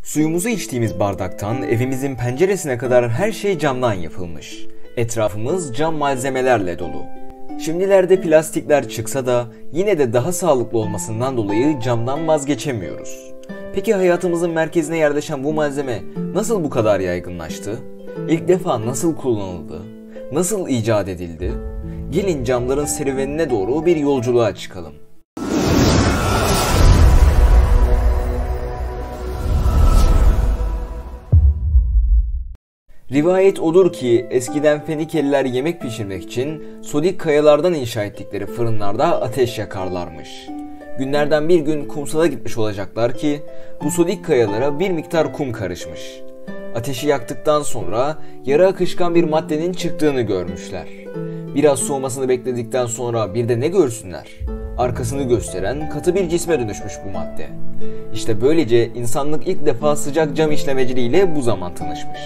Suyumuzu içtiğimiz bardaktan evimizin penceresine kadar her şey camdan yapılmış. Etrafımız cam malzemelerle dolu. Şimdilerde plastikler çıksa da yine de daha sağlıklı olmasından dolayı camdan vazgeçemiyoruz. Peki hayatımızın merkezine yerleşen bu malzeme nasıl bu kadar yaygınlaştı? İlk defa nasıl kullanıldı? Nasıl icat edildi? Gelin camların serüvenine doğru bir yolculuğa çıkalım. Rivayet odur ki eskiden Fenikeliler yemek pişirmek için sodik kayalardan inşa ettikleri fırınlarda ateş yakarlarmış. Günlerden bir gün kumsala gitmiş olacaklar ki bu sodik kayalara bir miktar kum karışmış. Ateşi yaktıktan sonra yarı akışkan bir maddenin çıktığını görmüşler. Biraz soğumasını bekledikten sonra bir de ne görsünler? Arkasını gösteren katı bir cisme dönüşmüş bu madde. İşte böylece insanlık ilk defa sıcak cam işlemeciliğiyle bu zaman tanışmış.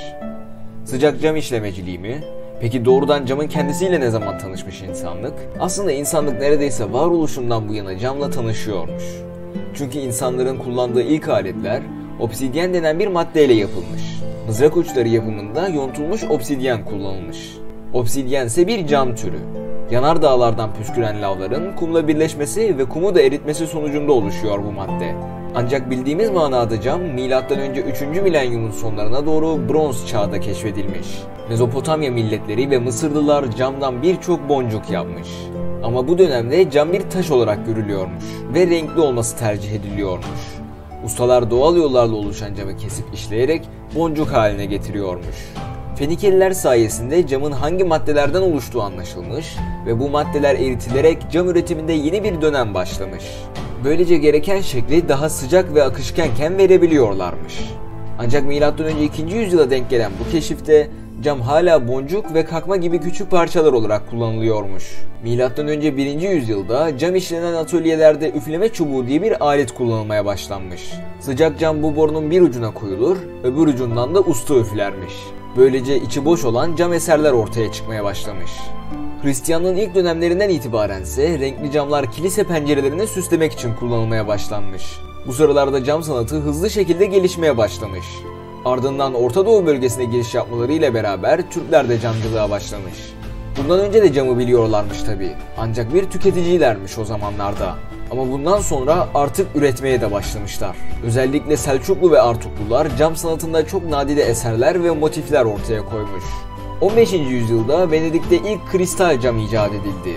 Sıcak cam işlemeciliği mi? Peki doğrudan camın kendisiyle ne zaman tanışmış insanlık? Aslında insanlık neredeyse varoluşundan bu yana camla tanışıyormuş. Çünkü insanların kullandığı ilk aletler obsidyen denen bir maddeyle yapılmış. Mızrak uçları yapımında yontulmuş obsidyen kullanılmış. Obsidyen ise bir cam türü. Yanardağlardan püsküren lavların kumla birleşmesi ve kumu da eritmesi sonucunda oluşuyor bu madde. Ancak bildiğimiz manada cam M.Ö. 3. milenyumun sonlarına doğru Bronz Çağ'da keşfedilmiş. Mezopotamya milletleri ve Mısırlılar camdan birçok boncuk yapmış. Ama bu dönemde cam bir taş olarak görülüyormuş ve renkli olması tercih ediliyormuş. Ustalar doğal yollarla oluşan camı kesip işleyerek boncuk haline getiriyormuş. Fenikeliler sayesinde camın hangi maddelerden oluştuğu anlaşılmış ve bu maddeler eritilerek cam üretiminde yeni bir dönem başlamış. Böylece gereken şekli daha sıcak ve akışkanken verebiliyorlarmış. Ancak M.Ö. 2. yüzyıla denk gelen bu keşifte cam hala boncuk ve kakma gibi küçük parçalar olarak kullanılıyormuş. M.Ö. 1. yüzyılda cam işlenen atölyelerde üfleme çubuğu diye bir alet kullanılmaya başlanmış. Sıcak cam bu borunun bir ucuna koyulur, öbür ucundan da usta üflermiş. Böylece içi boş olan cam eserler ortaya çıkmaya başlamış. Hristiyanlığın ilk dönemlerinden itibaren ise renkli camlar kilise pencerelerini süslemek için kullanılmaya başlanmış. Bu sıralarda cam sanatı hızlı şekilde gelişmeye başlamış. Ardından Orta Doğu bölgesine giriş yapmalarıyla beraber Türkler de camcılığa başlamış. Bundan önce de camı biliyorlarmış tabi. Ancak bir tüketiciylermiş o zamanlarda. Ama bundan sonra artık üretmeye de başlamışlar. Özellikle Selçuklu ve Artuklular cam sanatında çok nadide eserler ve motifler ortaya koymuş. 15. yüzyılda Venedik'te ilk kristal cam icat edildi.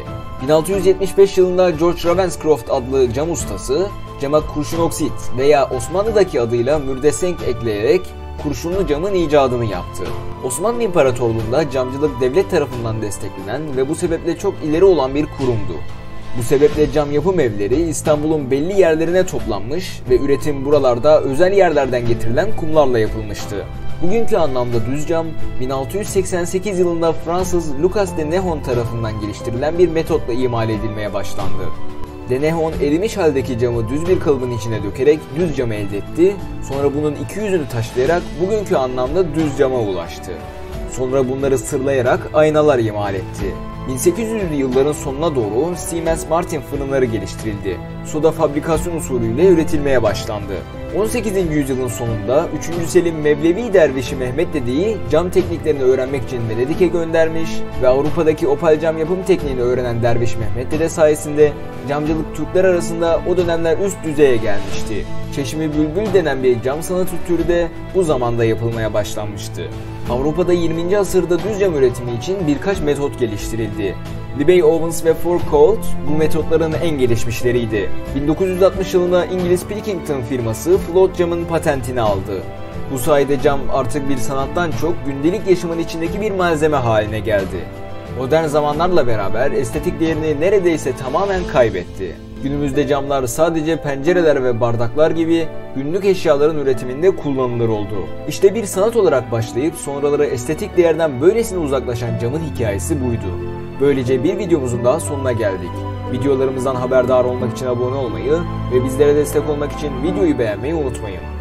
1675 yılında George Ravenscroft adlı cam ustası cama kurşun oksit veya Osmanlı'daki adıyla mürdesenk ekleyerek kurşunlu camın icadını yaptı. Osmanlı İmparatorluğu'nda camcılık devlet tarafından desteklenen ve bu sebeple çok ileri olan bir kurumdu. Bu sebeple cam yapım evleri İstanbul'un belli yerlerine toplanmış ve üretim buralarda özel yerlerden getirilen kumlarla yapılmıştı. Bugünkü anlamda düz cam, 1688 yılında Fransız Lucas de Nehon tarafından geliştirilen bir metotla imal edilmeye başlandı. De Nehon erimiş haldeki camı düz bir kalıbın içine dökerek düz cam elde etti, sonra bunun iki yüzünü taşlayarak bugünkü anlamda düz cama ulaştı. Sonra bunları sırlayarak aynalar imal etti. 1800'lü yılların sonuna doğru Siemens Martin fırınları geliştirildi. Soda fabrikasyon usulüyle üretilmeye başlandı. 18. yüzyılın sonunda 3. Selim Mevlevi dervişi Mehmet Dede'yi cam tekniklerini öğrenmek için Venedik'e göndermiş ve Avrupa'daki opal cam yapım tekniğini öğrenen derviş Mehmet Dede sayesinde camcılık Türkler arasında o dönemler üst düzeye gelmişti. Çeşmi bülbül denen bir cam sanatı türü de bu zamanda yapılmaya başlanmıştı. Avrupa'da 20. asırda düz cam üretimi için birkaç metot geliştirildi. Libbey Owens ve Furcault bu metotların en gelişmişleriydi. 1960 yılında İngiliz Pilkington firması float camın patentini aldı. Bu sayede cam artık bir sanattan çok gündelik yaşamın içindeki bir malzeme haline geldi. Modern zamanlarla beraber estetik değerini neredeyse tamamen kaybetti. Günümüzde camlar sadece pencereler ve bardaklar gibi günlük eşyaların üretiminde kullanılır oldu. İşte bir sanat olarak başlayıp sonraları estetik değerden böylesine uzaklaşan camın hikayesi buydu. Böylece bir videomuzun daha sonuna geldik. Videolarımızdan haberdar olmak için abone olmayı ve bizlere destek olmak için videoyu beğenmeyi unutmayın.